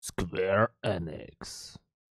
Square Enix.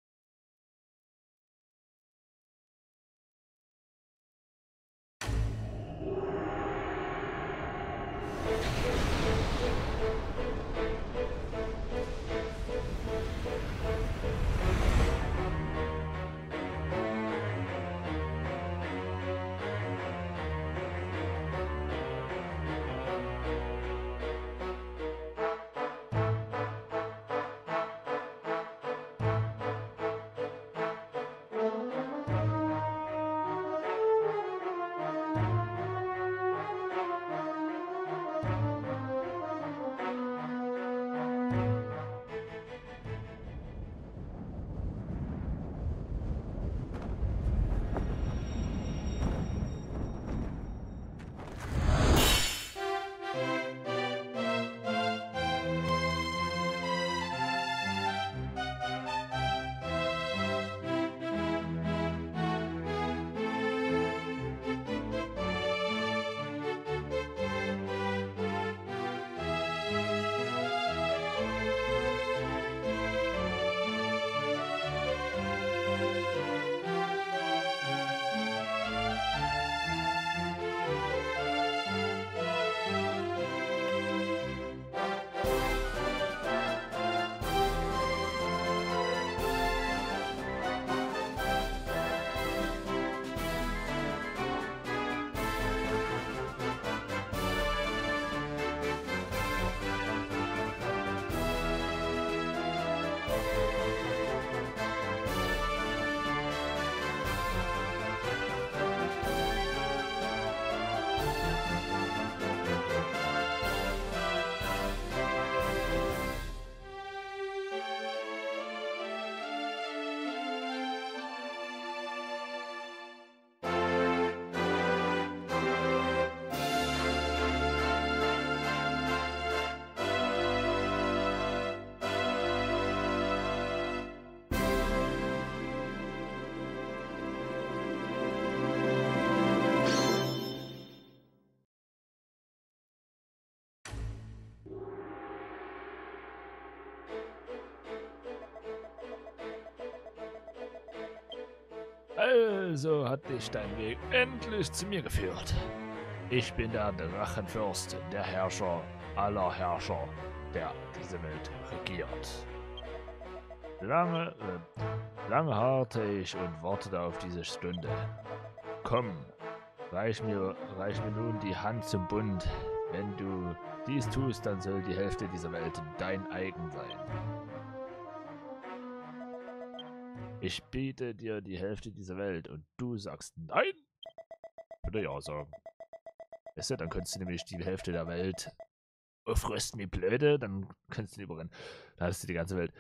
Also hat dich dein Weg endlich zu mir geführt. Ich bin der Drachenfürst, der Herrscher aller Herrscher, der diese Welt regiert. Lange harrte ich und wartete auf diese Stunde. Komm, reich mir nun die Hand zum Bund. Wenn du dies tust, dann soll die Hälfte dieser Welt dein eigen sein. Ich biete dir die Hälfte dieser Welt und du sagst nein? Würde ja sagen. Weißt du, dann könntest du nämlich die Hälfte der Welt auffressen wie blöde, dann könntest du überrennen. Dann hast du die ganze Welt.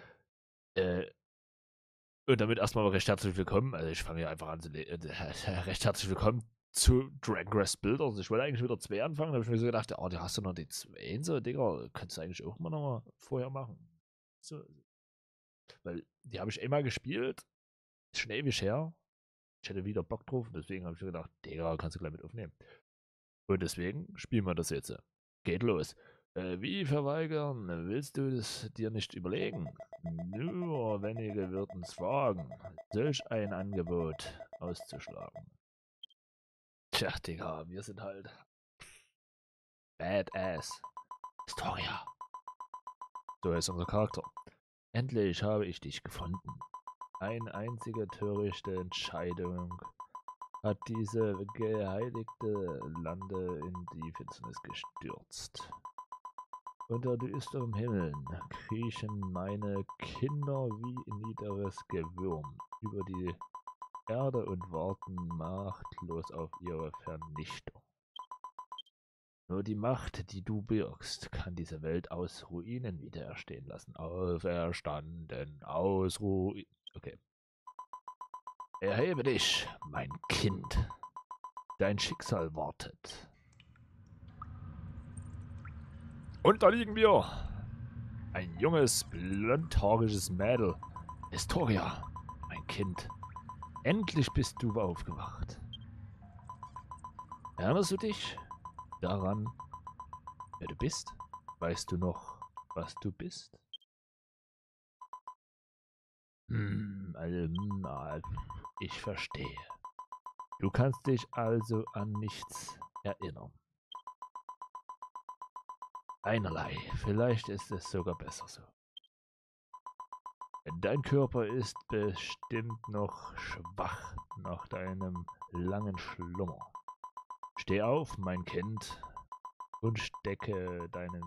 Und damit erstmal recht herzlich willkommen. Also ich fange hier einfach an zu recht herzlich willkommen zu Dragon Quest Builders. Also ich wollte eigentlich wieder 2 anfangen, da habe ich mir so gedacht, oh, du hast doch noch die 2 so, Digga, könntest du eigentlich auch mal nochmal vorher machen. So. Weil die habe ich einmal gespielt, ist schon ewig her. Ich hätte wieder Bock drauf, deswegen habe ich mir gedacht, Digga, kannst du gleich mit aufnehmen. Und deswegen spielen wir das jetzt. Geht los. Wie verweigern? Willst du es dir nicht überlegen? Nur wenige würden es wagen, solch ein Angebot auszuschlagen. Tja, Digga, wir sind halt Badass. Historia. So ist unser Charakter. Endlich habe ich dich gefunden. Eine einzige törichte Entscheidung hat diese geheiligte Lande in die Finsternis gestürzt. Unter düsterem Himmel kriechen meine Kinder wie niederes Gewürm über die Erde und warten machtlos auf ihre Vernichtung. Nur die Macht, die du birgst, kann diese Welt aus Ruinen wiedererstehen lassen. Auferstanden aus Ruinen. Okay. Erhebe dich, mein Kind. Dein Schicksal wartet. Und da liegen wir. Ein junges, blondhaariges Mädel. Historia, mein Kind. Endlich bist du aufgewacht. Erinnerst du dich daran, wer du bist? Weißt du noch, was du bist? Ich verstehe. Du kannst dich also an nichts erinnern. Einerlei, vielleicht ist es sogar besser so. Dein Körper ist bestimmt noch schwach nach deinem langen Schlummer. Steh auf, mein Kind, und strecke deine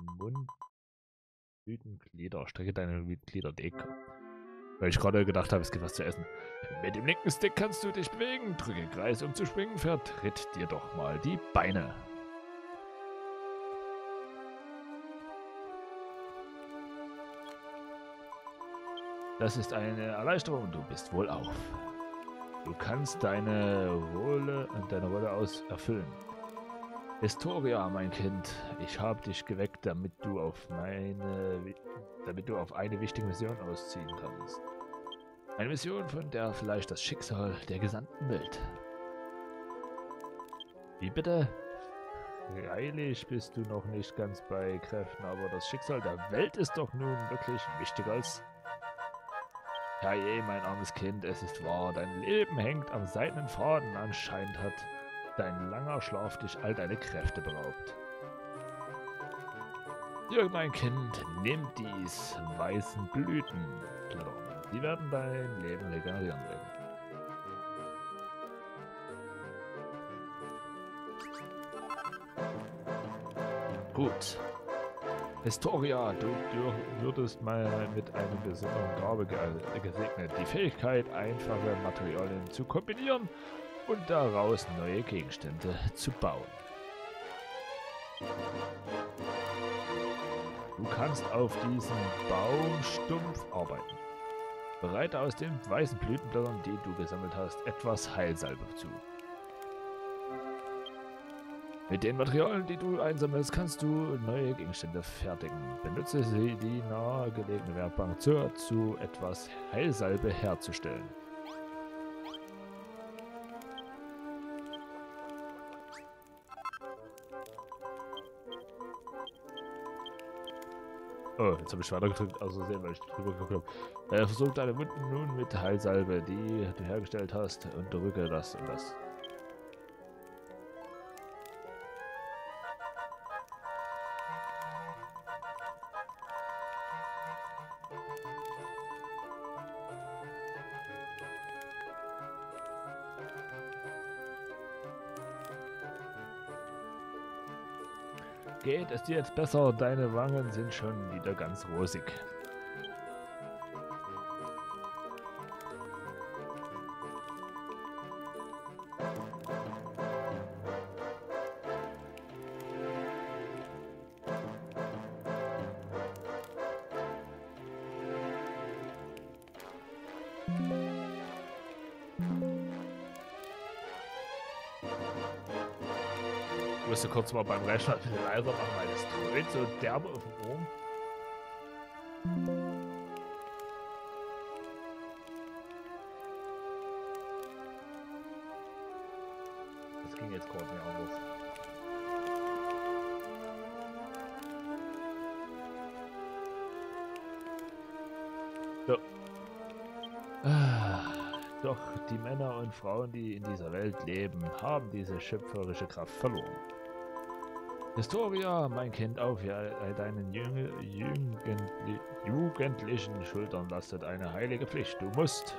Glieder dick. Weil ich gerade gedacht habe, es gibt was zu essen. Mit dem linken Stick kannst du dich bewegen. Drücke Kreis, um zu springen. Vertritt dir doch mal die Beine. Das ist eine Erleichterung. Du bist wohlauf. Du kannst deine Rolle erfüllen. Historia, mein Kind, ich habe dich geweckt, damit du auf eine wichtige Mission ausziehen kannst. Eine Mission, von der vielleicht das Schicksal der gesamten Welt. Wie bitte? Freilich bist du noch nicht ganz bei Kräften, aber das Schicksal der Welt ist doch nun wirklich wichtiger als... Herrje, mein armes Kind, es ist wahr, dein Leben hängt am seidenen Faden. Anscheinend hat dein langer Schlaf dich all deine Kräfte beraubt. Hier, mein Kind, nimm dies weißen Blütenblätter. Die werden dein Leben regenerieren werden. Gut. Historia, du würdest mal mit einer besonderen Gabe gesegnet. Die Fähigkeit, einfache Materialien zu kombinieren und daraus neue Gegenstände zu bauen. Du kannst auf diesem Baumstumpf arbeiten. Bereite aus den weißen Blütenblättern, die du gesammelt hast, etwas Heilsalbe zu. Mit den Materialien, die du einsammelst, kannst du neue Gegenstände fertigen. Benutze sie die nahegelegene Werkbank zu etwas Heilsalbe herzustellen. Oh, jetzt habe ich weiter gedrückt, also sehen, weil ich drüber geguckt habe. Versuch deine Wunden nun mit Heilsalbe, die du hergestellt hast, und drücke das und das. Geht es dir jetzt besser? Deine Wangen sind schon wieder ganz rosig. Ich musste kurz mal beim Rechner ein bisschen leiser machen, weil das dröhnt so derbe auf dem Ohr. Das ging jetzt gerade nicht anders. So. Doch die Männer und Frauen, die in dieser Welt leben, haben diese schöpferische Kraft verloren. Historia, mein Kind, auf deinen jugendlichen Schultern lastet eine heilige Pflicht. Du musst...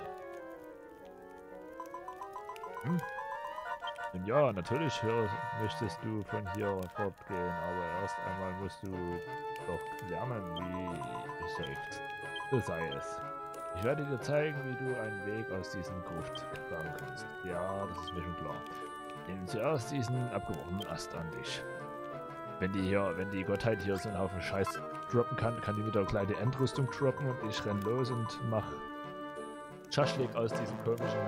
Nun ja, natürlich möchtest du von hier fortgehen, aber erst einmal musst du doch lernen, wie es hilft. So sei es. Ich werde dir zeigen, wie du einen Weg aus diesem Gruft graben kannst. Ja, das ist mir schon klar. Nimm zuerst diesen abgebrochenen Ast an dich. Wenn die Gottheit hier so einen Haufen Scheiß droppen kann, kann die wieder eine kleine Endrüstung droppen und ich renn los und mach Schaschlik aus diesem komischen...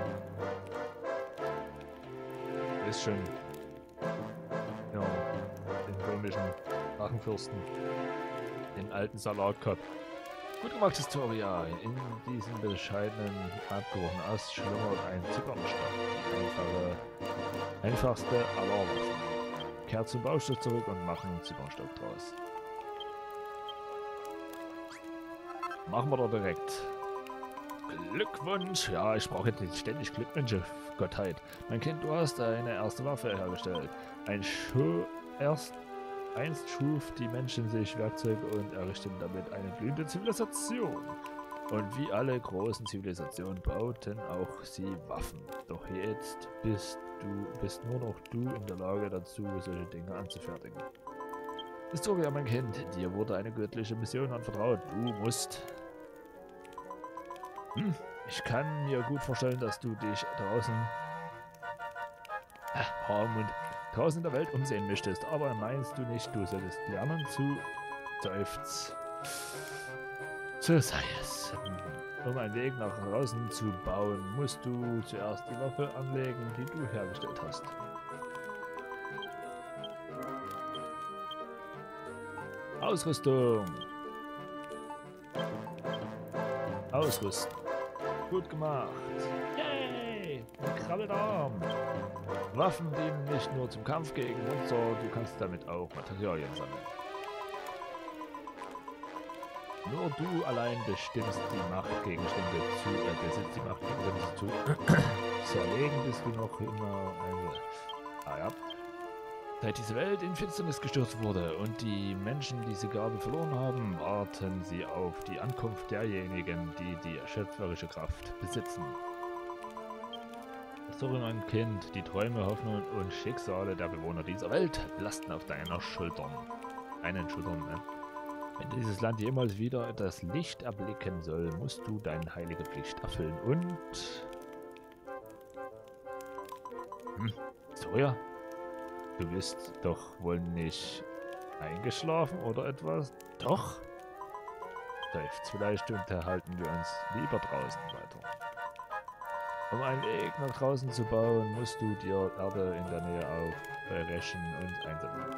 Ist schon... Ja, den komischen Drachenfürsten. Den alten Salatkopf. Gut gemacht, Historia. In diesem bescheidenen, abgebrochenen Ast schlummert ein Zippernstock. Die einfachste aller Waffen. Kehrt zum Baustoff zurück und machen einen Zippernstock draus. Machen wir doch direkt. Glückwunsch. Ja, ich brauche jetzt nicht ständig Glückwünsche, Gottheit. Mein Kind, du hast eine erste Waffe hergestellt. Einst schuf die Menschen sich Werkzeuge und errichteten damit eine blühende Zivilisation. Und wie alle großen Zivilisationen bauten auch sie Waffen. Doch jetzt bist nur noch du in der Lage dazu, solche Dinge anzufertigen. Historia, mein Kind, dir wurde eine göttliche Mission anvertraut. Du musst... Ich kann mir gut vorstellen, dass du dich draußen draußen in der Welt umsehen möchtest. Aber meinst du nicht, du solltest lernen zu seufzen? So sei es. Um einen Weg nach draußen zu bauen, musst du zuerst die Waffe anlegen, die du hergestellt hast. Ausrüstung. Ausrüsten. Gut gemacht. Yay! Ein Krabbelarm. Waffen dienen nicht nur zum Kampf gegen Monster, du kannst damit auch Materialien sammeln. Nur du allein bestimmst die Macht, Gegenstände besitzt die Macht, Gegenstände zu zerlegen, bist du noch immer eine... ja. Seit diese Welt in Finsternis gestürzt wurde und die Menschen diese Gabe verloren haben, warten sie auf die Ankunft derjenigen, die die schöpferische Kraft besitzen. Sorry, mein Kind, die Träume, Hoffnungen und Schicksale der Bewohner dieser Welt lasten auf deinen Schultern. Ne? Wenn dieses Land jemals wieder das Licht erblicken soll, musst du deine heilige Pflicht erfüllen und... Historia? Du bist doch wohl nicht eingeschlafen oder etwas? Doch? Seufzt, vielleicht unterhalten wir uns lieber draußen weiter. Um einen Weg nach draußen zu bauen, musst du dir Erde in der Nähe aufbrechen und einsammeln.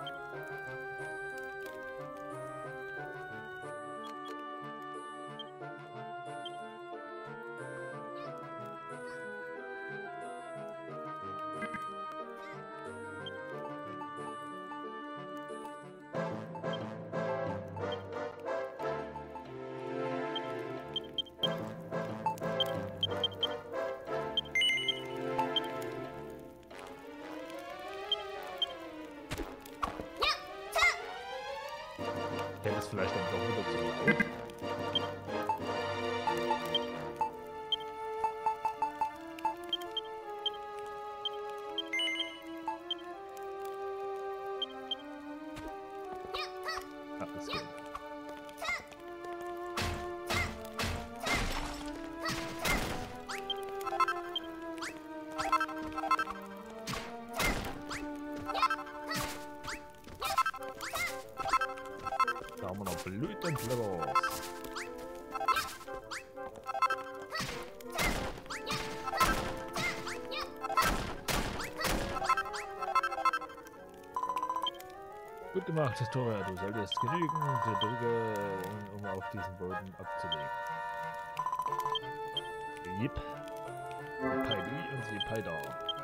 Der ist vielleicht dann doch wieder zu laut. Ja, das geht. Da haben wir noch Blut und Flippers. Gut gemacht, Historia. Du solltest genügend Drücke, um auf diesen Boden abzulegen. Yep. Yippie und Yippie da.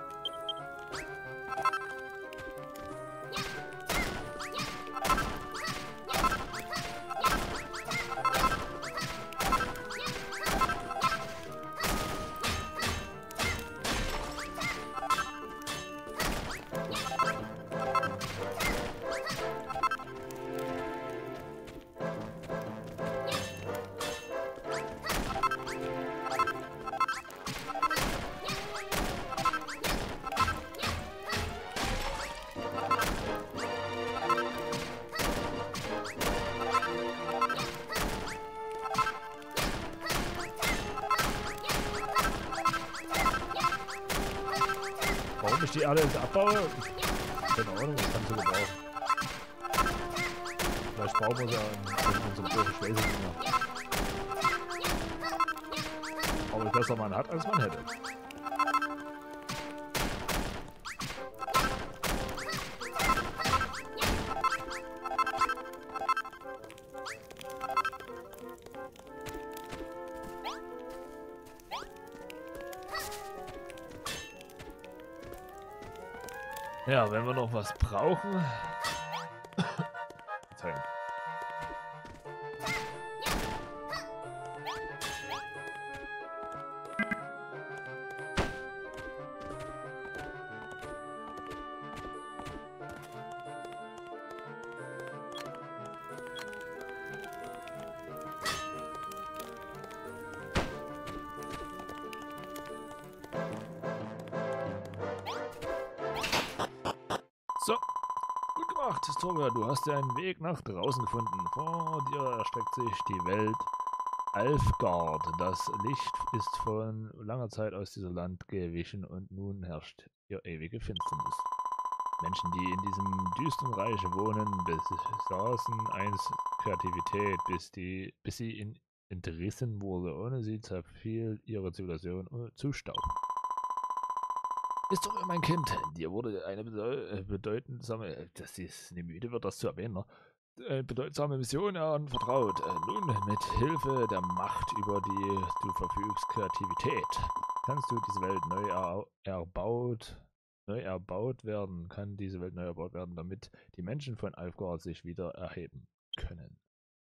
Warum ich die Erde jetzt abbaue? Keine Ahnung, das kannst du gebrauchen. Vielleicht brauchen wir sie in unserem großen Schweißelfinger. Aber je besser man hat, als man hätte. Ja, wenn wir noch was brauchen. Verzeihung. Historia, du hast ja einen Weg nach draußen gefunden. Vor dir erstreckt sich die Welt Alfgard. Das Licht ist von langer Zeit aus diesem Land gewichen und nun herrscht hier ewige Finsternis. Menschen, die in diesem düsteren Reich wohnen, besaßen einst Kreativität, bis sie entrissen wurde. Ohne sie zerfiel ihre Zivilisation zu Staub. Ist doch mein Kind, dir wurde eine bedeutsame, das ist nie müde wird, das zu erwähnen, bedeutsame Mission anvertraut. Nun, mit Hilfe der Macht, über die du verfügst, Kreativität, kannst du diese Welt neu erbaut werden, kann diese Welt neu erbaut werden, damit die Menschen von Alfgard sich wieder erheben können.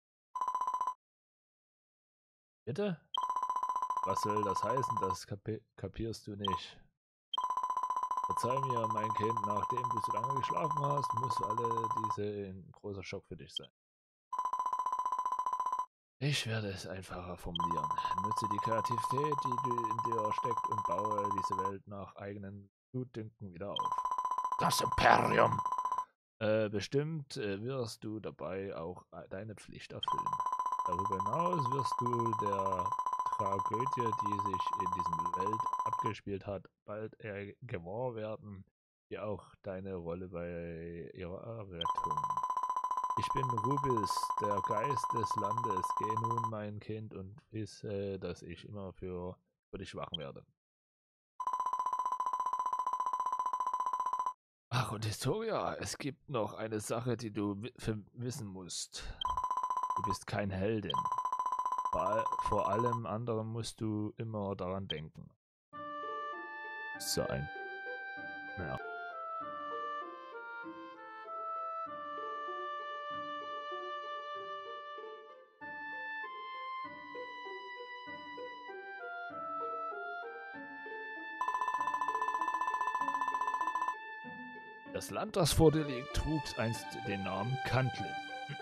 Bitte? Was soll das heißen? Das kapierst du nicht. Verzeih mir, mein Kind, nachdem du so lange geschlafen hast, muss alle diese ein großer Schock für dich sein. Ich werde es einfacher formulieren. Nutze die Kreativität, die in dir steckt, und baue diese Welt nach eigenen Gutdünken wieder auf. Das Imperium! Bestimmt wirst du dabei auch deine Pflicht erfüllen. Darüber hinaus wirst du der Tragödie, die sich in diesem Welt abgespielt hat, bald gewahr werden, wie auch deine Rolle bei ihrer Errettung. Ich bin Rubis, der Geist des Landes. Geh nun, mein Kind, und wisse, dass ich immer für dich wachen werde. Ach, und Historia, es gibt noch eine Sache, die du wissen musst. Du bist kein Heldin. Vor allem anderen musst du immer daran denken. Sein. Ja. Das Land, das vor dir liegt, trug einst den Namen Kantlin.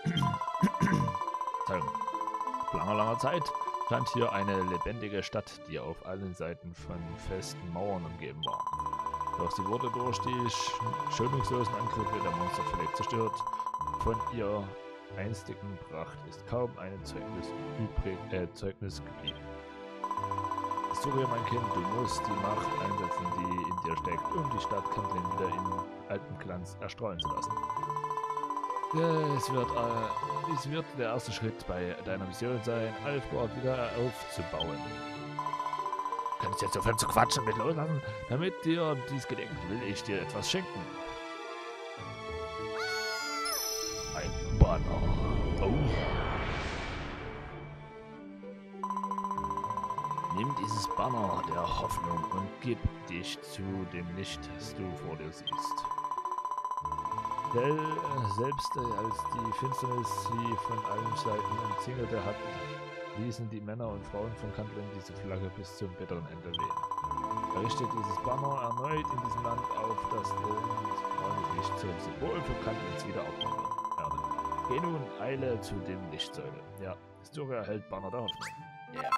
Vor langer Zeit stand hier eine lebendige Stadt, die auf allen Seiten von festen Mauern umgeben war. Doch sie wurde durch die schonungslosen Angriffe der Monster völlig zerstört. Von ihr einstigen Pracht ist kaum ein Zeugnis geblieben. Historia, mein Kind, du musst die Macht einsetzen, die in dir steckt, um die Stadt Kantlin wieder in altem Glanz erstrahlen zu lassen. Dies wird der erste Schritt bei deiner Mission sein, Alfgard wieder aufzubauen. Du kannst jetzt aufhören zu quatschen mit loslassen. Damit dir dies gelingt, will ich dir etwas schenken. Ein Banner. Oh. Nimm dieses Banner der Hoffnung und gib dich zu dem Licht, das du vor dir siehst. Selbst als die Finsternis sie von allen Seiten umzingelte hatten, ließen die Männer und Frauen von Kantlin diese Flagge bis zum bitteren Ende wehen. Errichte dieses Banner erneut in diesem Land auf, das braune Licht zum Symbol für Kantlins Wiederaufbau werde. Geh nun, eile zu dem Lichtsäule. Ja, Historia hält Banner der Hoffnung. Yeah.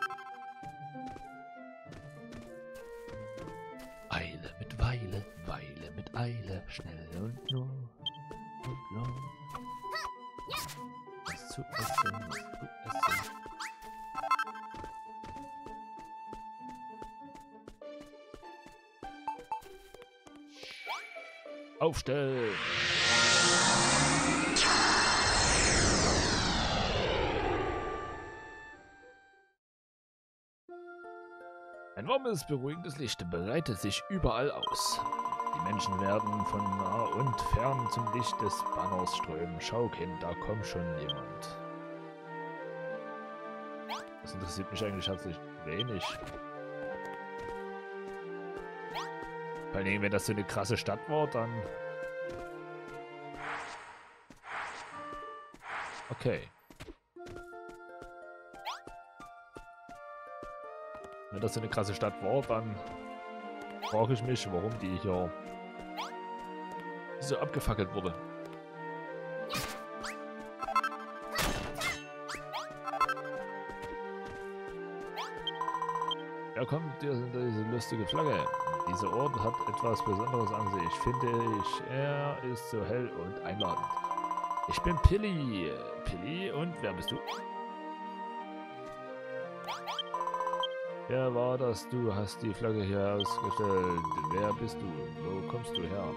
Eile mit Weile, Weile mit Eile, schnell und nur. Was zu essen, was zu essen. Aufstellen! Ein warmes, beruhigendes Licht breitet sich überall aus. Die Menschen werden von nah und fern zum Licht des Banners strömen. Schau, Kind, da kommt schon jemand. Das interessiert mich eigentlich herzlich wenig. Vor allem, wenn das so eine krasse Stadt war, dann... Okay. Wenn das so eine krasse Stadt war, dann frage ich mich, warum die hier so abgefackelt wurde. Ja, kommt diese lustige Flagge. Dieser Ort hat etwas Besonderes an sich, finde ich. Er ist so hell und einladend. Ich bin Pilli. Pilli, und wer bist du? Wer war das? Du hast die Flagge hier ausgestellt. Wer bist du? Wo kommst du her?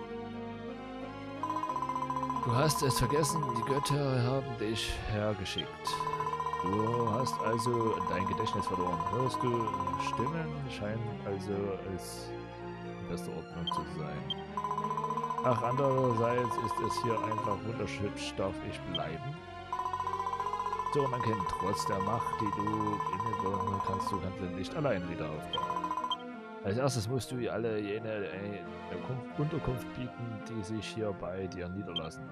Du hast es vergessen, die Götter haben dich hergeschickt. Du hast also dein Gedächtnis verloren. Hörst du Stimmen? Scheinen also als in bester Ordnung zu sein. Ach, andererseits ist es hier einfach wunderschön. Darf ich bleiben? So, man kennt, trotz der Macht, die du innewohnen kannst du Kanzler nicht allein wieder aufbauen. Als erstes musst du alle jene eine Unterkunft bieten, die sich hier bei dir niederlassen.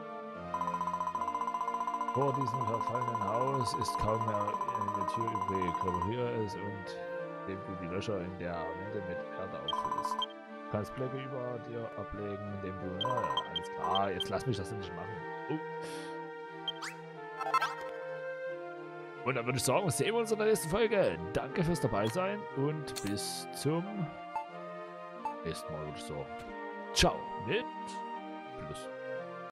Vor diesem verfallenen Haus ist kaum mehr eine Tür übrig. Repariere es und indem du die Löcher in der Wände mit Erde auffüllst. Du kannst Blöcke über dir ablegen, indem du... Ja, alles klar, jetzt lass mich das nicht machen. Und dann würde ich sagen, sehen wir uns in der nächsten Folge. Danke fürs dabei sein und bis zum nächsten Mal, würde ich sagen. Ciao mit Plus.